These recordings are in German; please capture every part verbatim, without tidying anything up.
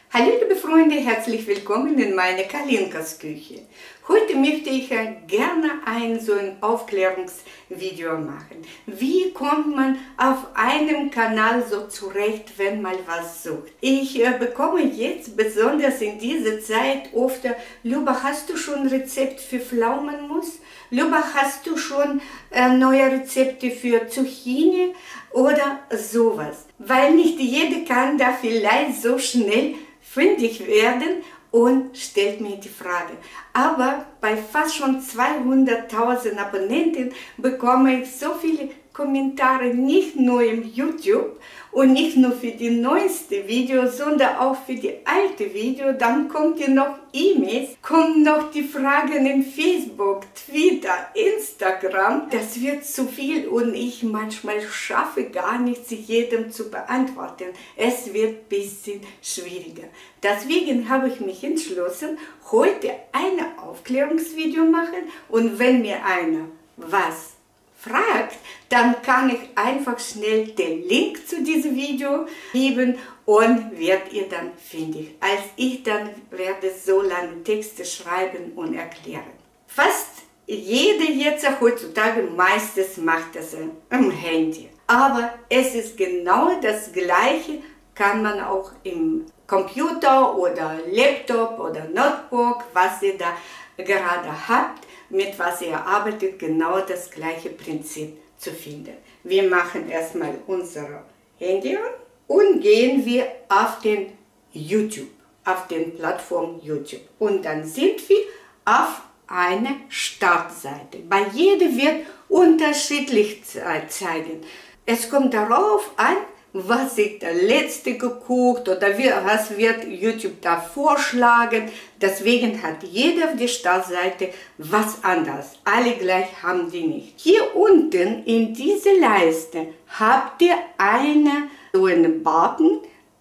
Hallo liebe Freunde, herzlich willkommen in meiner Kalinkas Küche. Heute möchte ich gerne ein so ein Aufklärungsvideo machen. Wie kommt man auf einem Kanal so zurecht, wenn man was sucht? Ich äh, bekomme jetzt besonders in dieser Zeit oft, Luba, hast du schon ein Rezept für Pflaumenmus? Luba, hast du schon äh, neue Rezepte für Zucchini oder sowas? Weil nicht jeder kann da vielleicht so schnell fündig werden und stellt mir die Frage. Aber bei fast schon zweihunderttausend Abonnenten bekomme ich so viele Kommentare, nicht nur im YouTube und nicht nur für die neueste Video, sondern auch für die alte Video. Dann kommt ja noch E-Mails, kommen noch die Fragen in Facebook, Twitter, Instagram. Das wird zu viel und ich manchmal schaffe gar nicht, sie jedem zu beantworten. Es wird ein bisschen schwieriger. Deswegen habe ich mich entschlossen, heute ein Aufklärungsvideo machen, und wenn mir einer was fragt, dann kann ich einfach schnell den Link zu diesem Video geben und werdet ihr dann fündig. Als ich dann werde so lange Texte schreiben und erklären. Fast jeder jetzt heutzutage, meistens macht das am Handy. Aber es ist genau das Gleiche, kann man auch im Computer oder Laptop oder Notebook, was ihr da gerade habt, mit was ihr arbeitet, genau das gleiche Prinzip zu finden. Wir machen erstmal unser Handy an und gehen wir auf den YouTube, auf den Plattform YouTube. Und dann sind wir auf einer Startseite. Bei jedem wird unterschiedlich zeigen. Es kommt darauf an, was ich da letzte geguckt oder was wird YouTube da vorschlagen. Deswegen hat jeder auf der Startseite was anderes. Alle gleich haben die nicht. Hier unten in dieser Leiste habt ihr eine, so einen Button,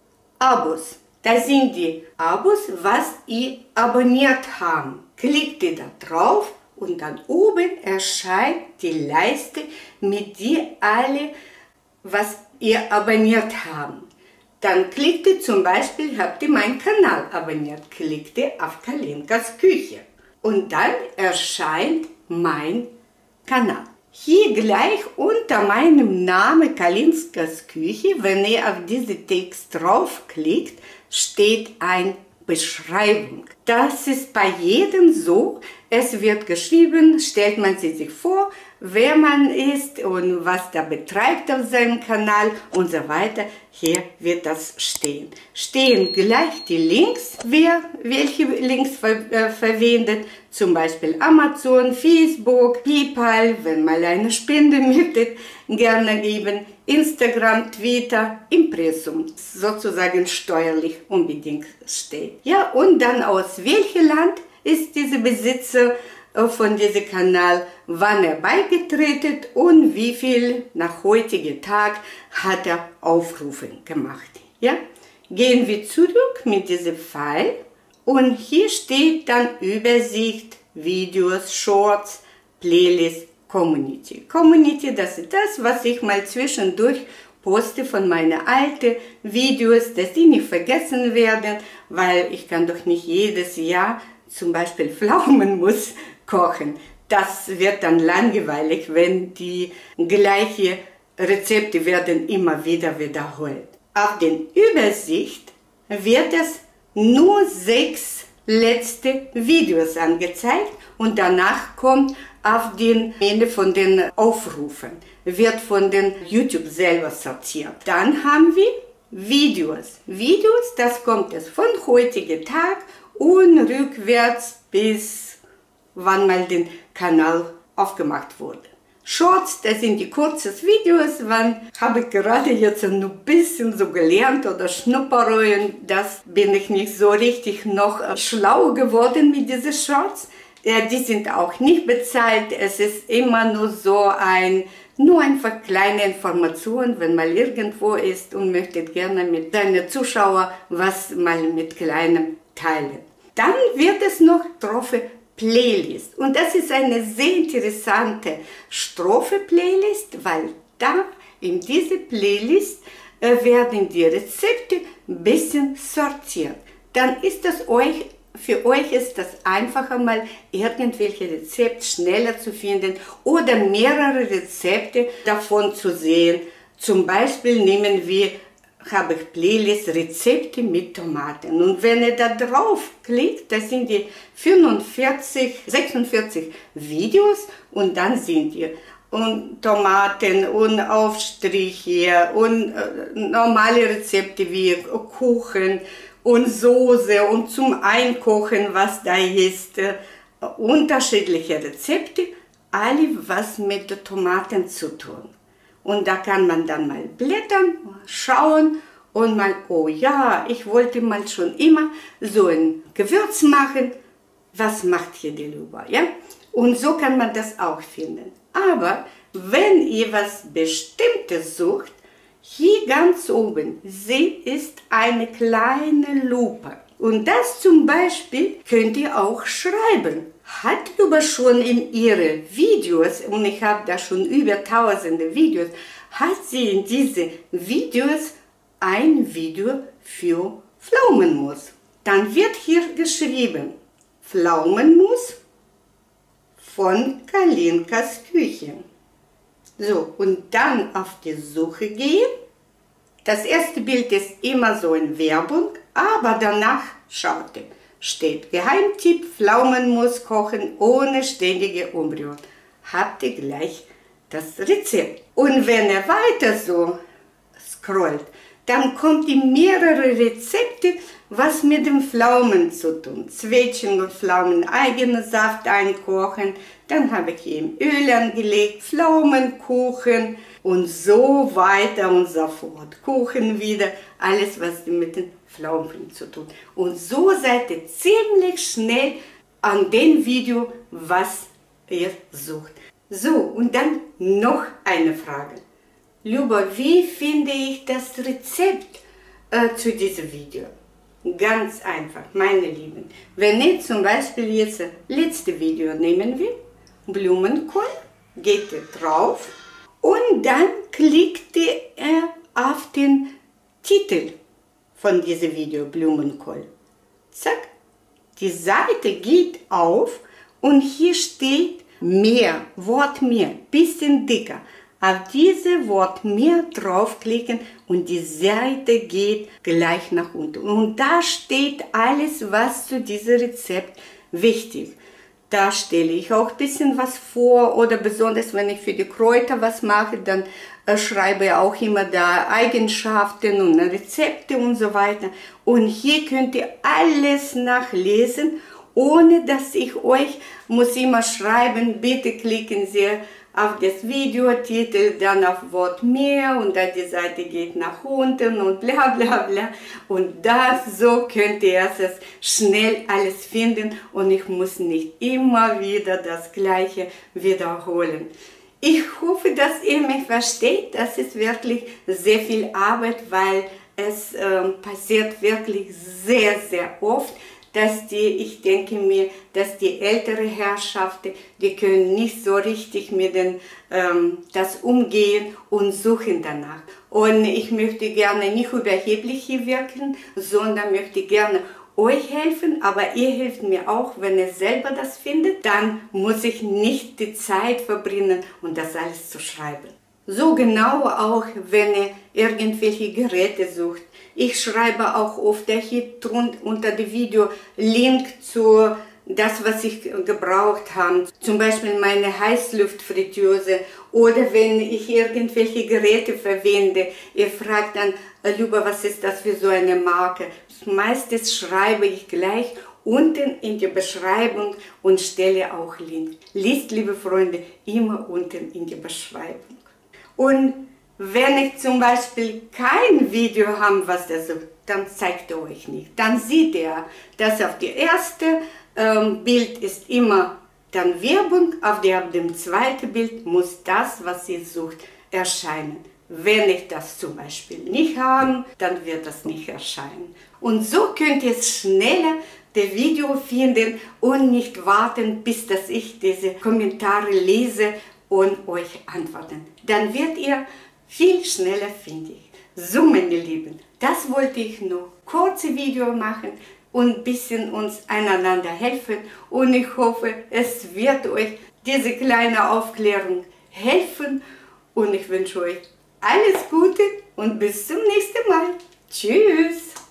Abos. Da sind die Abos, was ihr abonniert habt. Klickt ihr da drauf und dann oben erscheint die Leiste mit dir alle, was ihr abonniert habt. Dann klickt ihr zum Beispiel, habt ihr meinen Kanal abonniert, klickt ihr auf Kalinkas Küche und dann erscheint mein Kanal. Hier gleich unter meinem Namen Kalinkas Küche, wenn ihr auf diesen Text draufklickt, steht eine Beschreibung. Das ist bei jedem so. Es wird geschrieben, stellt man sich vor, wer man ist und was da betreibt auf seinem Kanal und so weiter. Hier wird das stehen. Stehen gleich die Links, wer welche Links ver äh, verwendet, zum Beispiel Amazon, Facebook, PayPal, wenn mal eine Spende möchtet, gerne geben, Instagram, Twitter, Impressum, sozusagen steuerlich unbedingt steht. Ja, und dann aus welchem Land ist dieser Besitzer von diesem Kanal, wann er beigetreten und wie viel nach heutigem Tag hat er Aufrufe gemacht. Ja? Gehen wir zurück mit diesem Pfeil und hier steht dann Übersicht, Videos, Shorts, Playlist, Community. Community, das ist das, was ich mal zwischendurch poste von meinen alten Videos, dass die nicht vergessen werden, weil ich kann doch nicht jedes Jahr zum Beispiel Pflaumenmus kochen. Das wird dann langweilig, wenn die gleichen Rezepte werden immer wieder wiederholt. Auf den Übersicht wird es nur sechs letzte Videos angezeigt und danach kommt auf den Ende von den Aufrufen, wird von den YouTube selber sortiert. Dann haben wir Videos. Videos, das kommt es von heutigem Tag und rückwärts bis wann mal den Kanal aufgemacht wurde. Shorts, das sind die kurzen Videos, wann habe ich gerade jetzt nur ein bisschen so gelernt oder Schnupperungen, das bin ich nicht so richtig noch schlau geworden mit diesen Shorts. Ja, die sind auch nicht bezahlt, es ist immer nur so ein, nur einfach kleine Informationen, wenn man irgendwo ist und möchte gerne mit seinen Zuschauern was mal mit kleinem teilen. Dann wird es noch Strophe Playlist. Und das ist eine sehr interessante Strophe-Playlist, weil da in dieser Playlist äh, werden die Rezepte ein bisschen sortiert. dann ist das euch, für euch ist das einfacher, mal irgendwelche Rezepte schneller zu finden oder mehrere Rezepte davon zu sehen. Zum Beispiel nehmen wir, habe ich Playlist Rezepte mit Tomaten. Und wenn ihr da drauf klickt, das sind die fünfundvierzig, sechsundvierzig Videos und dann sind die und Tomaten und Aufstriche und äh, normale Rezepte wie Kuchen und Soße und zum Einkochen, was da ist, äh, unterschiedliche Rezepte, alle was mit den Tomaten zu tun. Und da kann man dann mal blättern, schauen und mal, oh ja, ich wollte mal schon immer so ein Gewürz machen, was macht hier die Luba, ja? Und so kann man das auch finden. Aber wenn ihr was Bestimmtes sucht, hier ganz oben, sie ist eine kleine Lupe. Und das zum Beispiel könnt ihr auch schreiben. Hat Luba schon in ihre Videos, und ich habe da schon über tausende Videos, hat sie in diese Videos ein Video für Pflaumenmus. Dann wird hier geschrieben, Pflaumenmus von Kalinkas Küche. So, und dann auf die Suche gehen. Das erste Bild ist immer so in Werbung, aber danach, schaut ihr, steht Geheimtipp, Pflaumenmus kochen ohne ständige Umrühren. Habt ihr gleich das Rezept. Und wenn ihr weiter so scrollt, dann kommt die mehrere Rezepte, was mit dem Pflaumen zu tun. Zwetschgen und Pflaumen, eigenen Saft einkochen. Dann habe ich hier im Öl angelegt, Pflaumenkuchen und so weiter und so fort. Kuchen wieder, alles was mit den Pflaumen zu tun. Und so seid ihr ziemlich schnell an dem Video, was ihr sucht. So, und dann noch eine Frage. Luba, wie finde ich das Rezept äh, zu diesem Video? Ganz einfach, meine Lieben. Wenn ihr zum Beispiel jetzt das letzte Video nehmen will, Blumenkohl, geht ihr drauf und dann klickt ihr auf den Titel von diesem Video, Blumenkohl. Zack, die Seite geht auf und hier steht mehr, Wort mehr, bisschen dicker. Auf diese Wort mehr draufklicken und die Seite geht gleich nach unten. Und da steht alles, was zu diesem Rezept wichtig ist. Da stelle ich auch ein bisschen was vor oder besonders wenn ich für die Kräuter was mache, dann äh, schreibe ich auch immer da Eigenschaften und Rezepte und so weiter. Und hier könnt ihr alles nachlesen, ohne dass ich euch muss immer schreiben, bitte klicken Sie auf das Videotitel, dann auf Wort mehr und dann die Seite geht nach unten und bla bla bla. Und das, so könnt ihr es schnell alles finden und ich muss nicht immer wieder das Gleiche wiederholen. Ich hoffe, dass ihr mich versteht. Das ist wirklich sehr viel Arbeit, weil es äh, passiert wirklich sehr, sehr oft, dass die, ich denke mir, dass die ältere Herrschaften, die können nicht so richtig mit den, ähm, das umgehen und suchen danach. Und ich möchte gerne nicht überheblich hier wirken, sondern möchte gerne euch helfen, aber ihr helft mir auch, wenn ihr selber das findet, dann muss ich nicht die Zeit verbringen und das alles zu schreiben. So genau auch, wenn ihr irgendwelche Geräte sucht. Ich schreibe auch oft hier unter dem Video Link zu das, was ich gebraucht habe. Zum Beispiel meine Heißluftfritteuse oder wenn ich irgendwelche Geräte verwende. Ihr fragt dann, Luba, was ist das für so eine Marke? Meistens schreibe ich gleich unten in die Beschreibung und stelle auch Link. Liest, liebe Freunde, immer unten in die Beschreibung. Und wenn ich zum Beispiel kein Video habe, was das sucht, dann zeigt er euch nicht. Dann seht ihr, dass auf dem ersten ähm, Bild ist immer dann Werbung, auf, die, auf dem zweiten Bild muss das, was ihr sucht, erscheinen. Wenn ich das zum Beispiel nicht habe, dann wird das nicht erscheinen. Und so könnt ihr schneller das Video finden und nicht warten, bis dass ich diese Kommentare lese und euch antworten. Dann werdet ihr viel schneller fündig. So, meine Lieben, Das wollte ich nur kurze Video machen und ein bisschen uns einander helfen. Und ich hoffe, es wird euch diese kleine Aufklärung helfen. Und ich wünsche euch alles Gute und bis zum nächsten Mal. Tschüss!